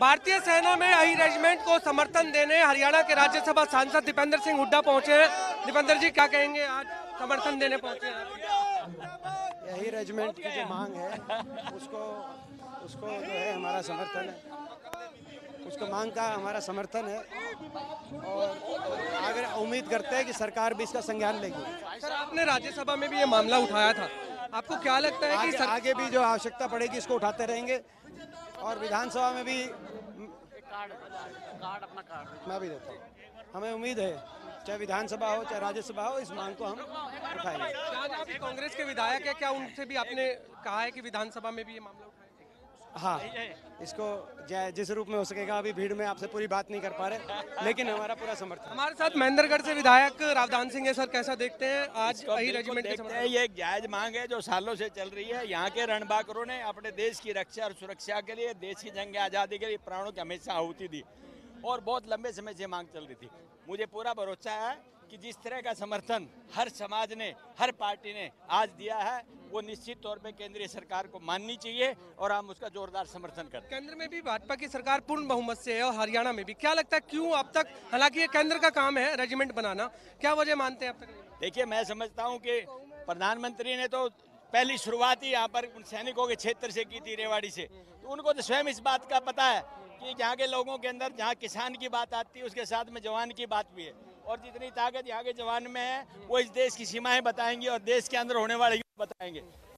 भारतीय सेना में आई रेजिमेंट को समर्थन देने हरियाणा के राज्यसभा सांसद दीपेंद्र सिंह हुड्डा पहुंचे हैं। दीपेंद्र जी, क्या कहेंगे, आज समर्थन देने पहुंचे हैं? यही रेजिमेंट की जो मांग है उसको उसको जो है हमारा समर्थन है, उसको मांग का हमारा समर्थन है और आगे उम्मीद करते हैं कि सरकार भी इसका संज्ञान लेगी। सर, आपने राज्यसभा में भी ये मामला उठाया था, आपको क्या लगता है कि आगे भी जो आवश्यकता पड़ेगी इसको उठाते रहेंगे और विधानसभा में भी मैं भी देता हूँ। हमें उम्मीद है चाहे विधानसभा हो चाहे राज्यसभा हो, इस मांग को हम उठाएंगे। आप कांग्रेस के विधायक है, क्या उनसे भी आपने कहा है कि विधानसभा में भी ये मामला उठाएंगे? हाँ, इसको जिस रूप में हो सकेगा, अभी भीड़ में आपसे पूरी बात नहीं कर पा रहे, लेकिन हमारा पूरा समर्थन। हमारे साथ महेंद्रगढ़ से विधायक रावदान सिंह है। सर, कैसा देखते हैं आज वही रेजिमेंट के देखते हैं, ये एक जायज मांग है जो सालों से चल रही है। यहाँ के रणबांकुरों ने अपने देश की रक्षा और सुरक्षा के लिए, देश की जंग आज़ादी के लिए प्राणों की हमेशा आहुति दी और बहुत लंबे समय से मांग चल रही थी। मुझे पूरा भरोसा है कि जिस तरह का समर्थन हर समाज ने, हर पार्टी ने आज दिया है, वो निश्चित तौर पे केंद्रीय सरकार को माननी चाहिए और हम उसका जोरदार समर्थन करते हैं। केंद्र में भी भाजपा की सरकार पूर्ण बहुमत से है और हरियाणा में भी, क्या लगता है क्यों अब तक, हालांकि ये केंद्र का काम है रेजिमेंट बनाना, क्या वजह मानते हैं अब तक? देखिए, मैं समझता हूँ कि प्रधानमंत्री ने तो पहली शुरुआत ही यहाँ पर उन सैनिकों के क्षेत्र से की थी, रेवाड़ी से, तो उनको तो स्वयं इस बात का पता है कि यहाँ के लोगों के अंदर जहाँ किसान की बात आती है उसके साथ में जवान की बात भी है और जितनी ताकत यहाँ के जवान में है वो इस देश की सीमाएं बताएंगे और देश के अंदर होने वाले युद्ध बताएंगे।